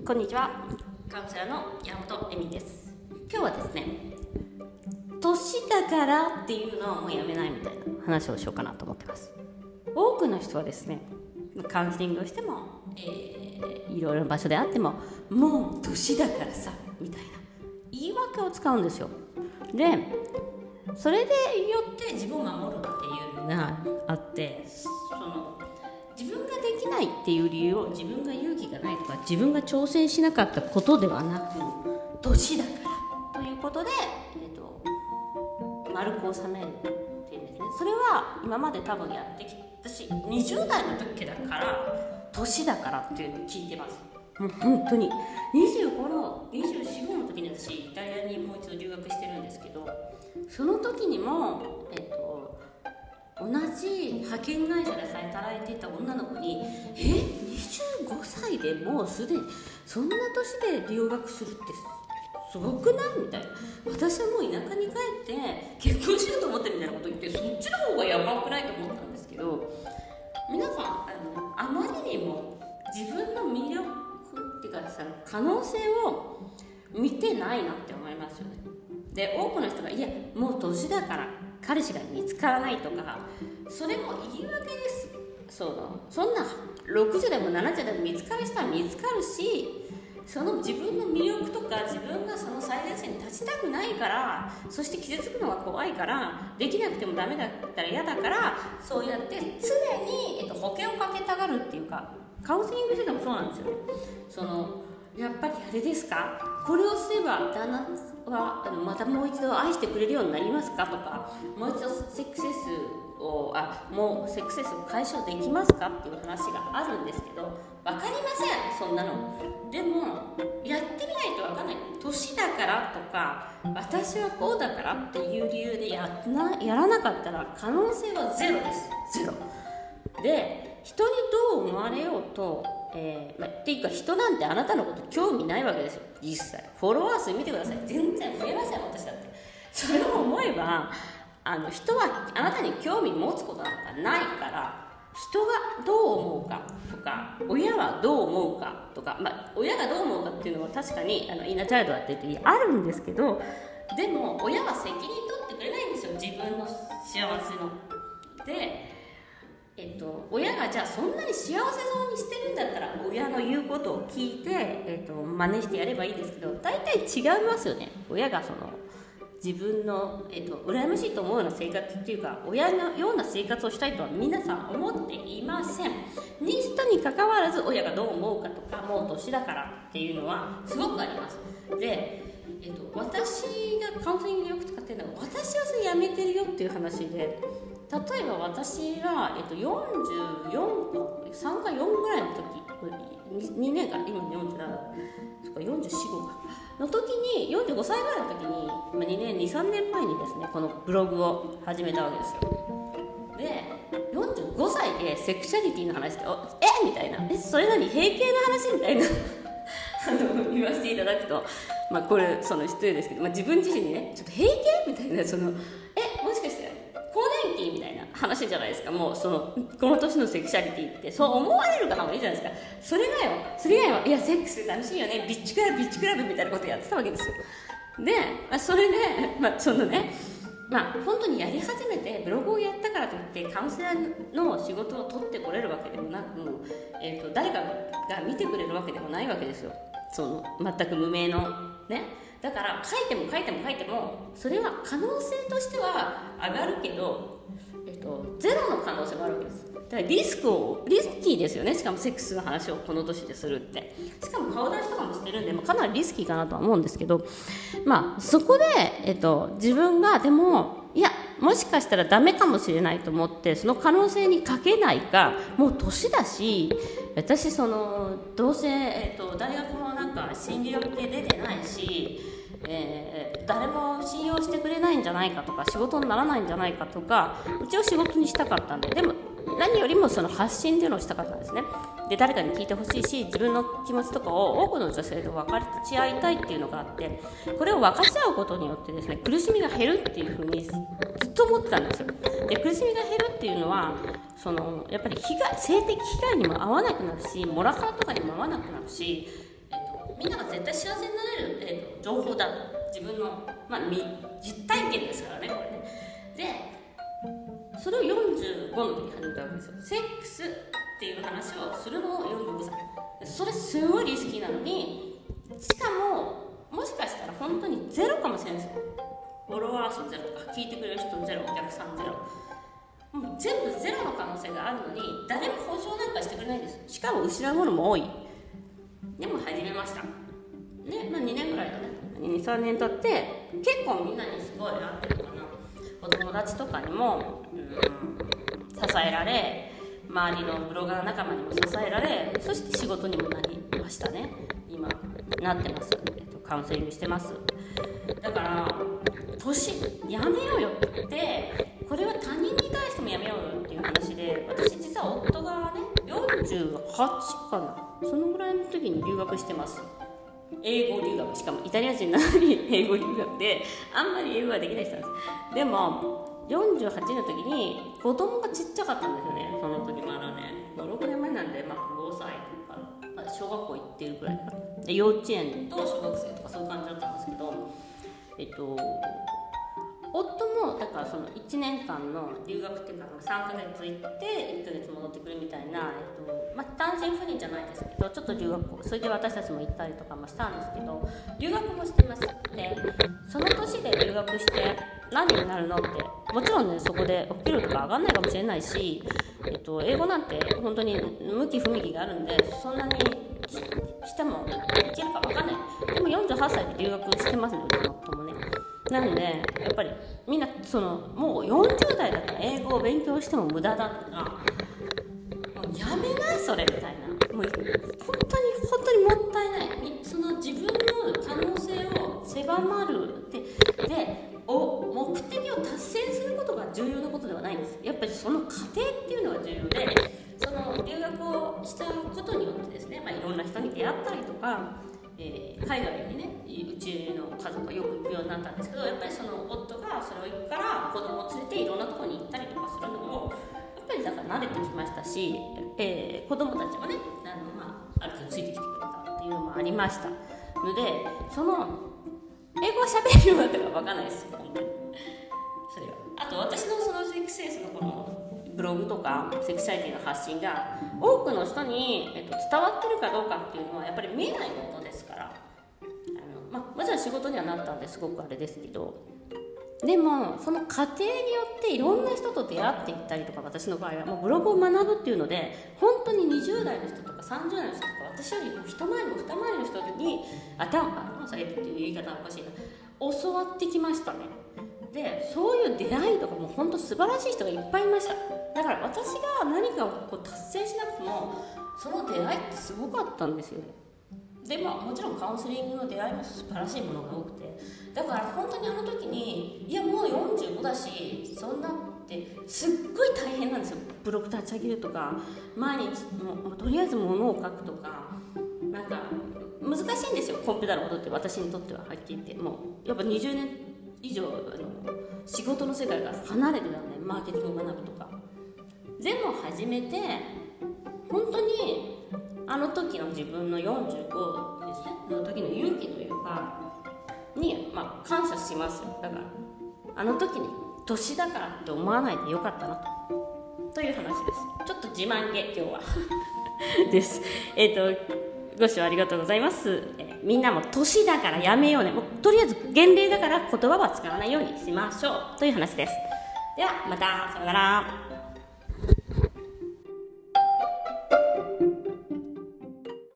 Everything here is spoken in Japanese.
こんにちは、カウンセラーの山本恵美です。今日はですね、年だからっていうのはもうやめないみたいな話をしようかなと思ってます。多くの人はですね、カウンセリングをしても、いろいろな場所であっても、もう年だからさみたいな言い訳を使うんですよ。で、それでよって自分を守るっていうのがあって、自分ができないっていう理由を自分が勇気がないとか自分が挑戦しなかったことではなく、年だからということで、丸く収めるっていうんですね。それは今まで多分やってきたし、20代の時だから年だからっていうのを聞いてます。もう本当に25の24、5の時に私イタリアにもう一度留学してるんですけど、その時にも同じ派遣会社で働いていた女の子に25歳でもうすでにそんな年で留学するってすごくないみたいな、私はもう田舎に帰って結婚しようと思ってるみたいなこと言って、そっちの方がやばくないと思ったんですけど、皆さんあまりにも自分の魅力っていうか可能性を見てないなって思いますよね。で、多くの人がいやもう年だから彼氏が見つからないとか、それも言い訳です。そんな60でも70でも見つかる人は見つかるし、その自分の魅力とか自分がその最前線に立ちたくないから、そして傷つくのが怖いから、できなくてもダメだったら嫌だから、そうやって常に、保険をかけたがるっていうか、カウンセリングしててもそうなんですよね。やっぱりあれですか、これをすれば旦那はまたもう一度愛してくれるようになりますかとか、もう一度セックスレスを解消できますかっていう話があるんですけど、分かりません、そんなの。でもやってみないと分かんない。年だからとか私はこうだからっていう理由でやらなかったら可能性はゼロです。ゼロで、人にどう思われようとっていうか、人なんてあなたのこと興味ないわけですよ。実際フォロワー数見てください。全然増えません、私だって。それを思えば人はあなたに興味持つことなんかないから、人がどう思うかとか親はどう思うかとか、親がどう思うかっていうのは確かにインナーチャイルドだって言ってあるんですけど、でも親は責任取ってくれないんですよ、自分の幸せの。で親がじゃあそんなに幸せそうにしてるんだったら親の言うことを聞いて、真似してやればいいですけど、大体違いますよね。親が自分の、羨ましいと思うような生活っていうか、親のような生活をしたいとは皆さん思っていません。人に関わらず親がどう思うかとか、もう年だからっていうのはすごくあります。で、私がカウンセリングでよく使ってるのは、私はそれやめてるよっていう話で、例えば私が、44と3か4ぐらいの時、2年間、今47とか44、5かの時に、45歳ぐらいの時に、2年、2、3年前にですね、このブログを始めたわけですよ。で、45歳でセクシャリティの話で、みたいな、それ何、閉経の話みたいな言わせていただくと、これ失礼ですけど、自分自身にね、ちょっと閉経みたいな、もしかして更年期みたいな話じゃないですか。もうこの年のセクシャリティってそう思われる方もいいじゃないですか。それ以外はいやセックス楽しいよね、ビッチクラブみたいなことやってたわけですよ。で、それで本当にやり始めてブログをやったからといってカウンセラーの仕事を取ってこれるわけでもなく、誰かが見てくれるわけでもないわけですよ。全く無名のね。だから書いてもそれは可能性としては上がるけど、ゼロの可能性もあるわけです。だからリスキーですよね。しかもセックスの話をこの年でするって、しかも顔出しとかもしてるんで、かなりリスキーかなとは思うんですけど、そこで、自分がでももしかしたらダメかもしれないと思ってその可能性にかけないか、もう年だし、私どうせ、大学も心理学系出てないし、誰も信用してくれないんじゃないかとか、仕事にならないんじゃないかとか、うちを仕事にしたかったんで、でも何よりも発信っていうのをしたかったんですね。で、誰かに聞いてほしいし、自分の気持ちとかを多くの女性と分かち合いたいっていうのがあって、これを分かち合うことによってですね、苦しみが減るっていうふうにずっと思ってたんですよ。で、苦しみが減るっていうのはやっぱり性的被害にも合わなくなるし、モラハラとかにも合わなくなるし、 みんなが絶対幸せになれる、情報だ、自分の、実体験ですからね、これね。でそれを45の時に始めたわけですよ。セックスっていう話をするのを45歳。それすごいリスキーなのに、しかももしかしたら本当にゼロかもしれないですよ。フォロワー数ゼロとか、聞いてくれる人ゼロ、お客さんゼロ、もう全部ゼロの可能性があるのに、誰も補助なんかしてくれないんです。しかも失うものも多い。でも始めましたね。2年ぐらいだね。2、3年経って結構みんなにすごいなんていうのかな、お友達とかにも支えられ、周りのブロガー仲間にも支えられ、そして仕事にもなりましたね。今なってます。カウンセリングしてます。だから年やめようよって、これは他人に対してもやめようよっていう話で、私実は夫がね48かな、そのぐらいの時に留学してます。英語留学、しかもイタリア人なのに英語留学で、あんまり英語ができない人なんです。でも48の時に子供がちっちゃかったんですよね。その時まだね6年前なんで、5歳とか小学校行ってるくらいかな。で幼稚園と小学生とかそういう感じだったんですけど、夫もだからその1年間の留学っていうか3ヶ月行って1ヶ月戻ってくるみたいな、単身赴任じゃないですけど、ちょっと留学、それで私たちも行ったりとかもしたんですけど、留学もしてます。でその年で留学して何になるのって、もちろんねそこでお給料とか上がんないかもしれないし、英語なんて本当に向き不向きがあるんで、そんなにしてもいけるか分かんない。でも48歳で留学してますので、夫もね。なのでやっぱりみんなもう40代だから英語を勉強しても無駄だとか、もうやめないそれみたいな、もう本当にもったいない。その自分の可能性を狭まるで目的を達成することが重要なことではないんです。やっぱりその過程っていうのが重要で、その留学をしたことによってですね、いろんな人に出会ったりとか、海外にね、うちの家族がよく行くようになったんですけど、やっぱりその夫がそれを行くから子供を連れていろんなところに行ったりとかするのもやっぱりだから慣れてきましたし、子供たちもねある程度ついてきてくれたっていうのもありましたので、その英語を喋れるようになったか分かんないですよ、本当に。それはあと私のそのセックスエースのこのブログとかセクシャリティの発信が多くの人に、伝わってるかどうかっていうのはやっぱり見えないことですから、もちろん仕事にはなったんですごくあれですけど、でもその過程によっていろんな人と出会っていったりとか、私の場合はもうブログを学ぶっていうので、本当に20代の人とか30代の人とか、私よりも一回りも二回りの人に頭下げてっていう言い方はおかしいな、教わってきましたね。でそういう出会いとかも本当素晴らしい人がいっぱいいました。だから私が何かを達成しなくてもその出会いってすごかったんですよね。でもちろんカウンセリングの出会いも素晴らしいものが多くて、だから本当にあの時にいやもう45だし、そんなってすっごい大変なんですよ。ブログ立ち上げるとか、毎日もうとりあえず物を書くとか、なんか難しいんですよ、コンピューターのことって。私にとってははっきり言って、もうやっぱ20年以上仕事の世界から離れてたんで、マーケティングを学ぶとか。でも始めて本当にあの時の自分の45ですねの時の勇気というかに、感謝しますよ。だからあの時に年だからって思わないでよかったなという話です。ちょっと自慢げ今日はですご視聴ありがとうございます。みんなも年だからやめようね、もうとりあえず厳齢だから言葉は使わないようにしましょうという話です。ではまた、さよなら。